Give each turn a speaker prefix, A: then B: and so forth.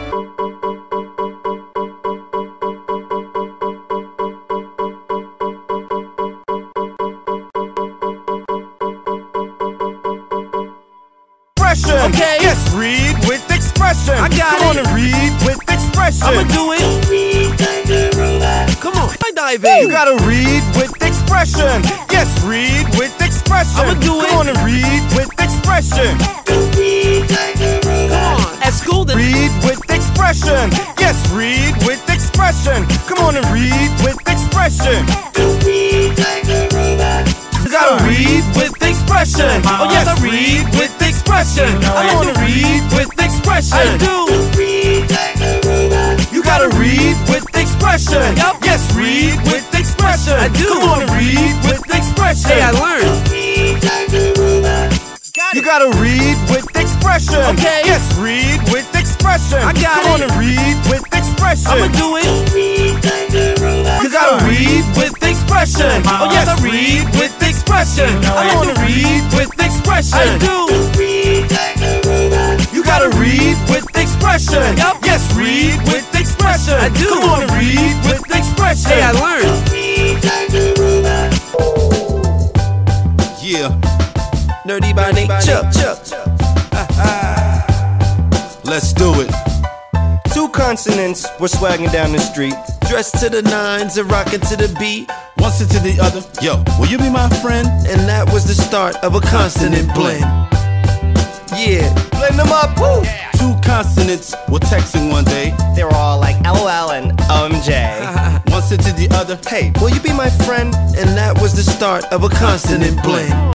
A: Okay. Yes, read with expression. I got it. Come on and read with expression. I'ma do it. Come on, I dive in. You gotta read with expression. Yes, read with expression. I'ma do it. Come on and read with expression. Come on, at school then read with expression. Yes, read with expression. Come on and read with expression. You gotta read with expression. Oh yes, I read with expression. I want to read with expression. I do. You gotta read with expression. Yep. Yes, read with expression. I do. Come on and read with expression. Hey, I learned. You gotta read with expression. Okay. Yes, read with expression. I got it. Come on and read with expression. I'ma do it. You gotta read with expression. Oh yes, I read with expression. I want to read with expression. I do. You gotta read with expression. Yep. Yes, read with expression. I do. Come on and read with expression. Hey, I learned.
B: Yeah.
A: Nerdy by nature.
B: Let's do it.
C: Two consonants were swagging down the street,
A: Dressed to the nines and rocking to the beat.
B: One sit to the other. Yo, will you be my friend?
A: And that was the start of a consonant blend. Yeah,
C: blend them up. Woo.
B: Two consonants were texting one day.
C: They were all like LOL and OMJ.
B: One sit to the other.
C: Hey, will you be my friend?
A: And that was the start of a consonant blend.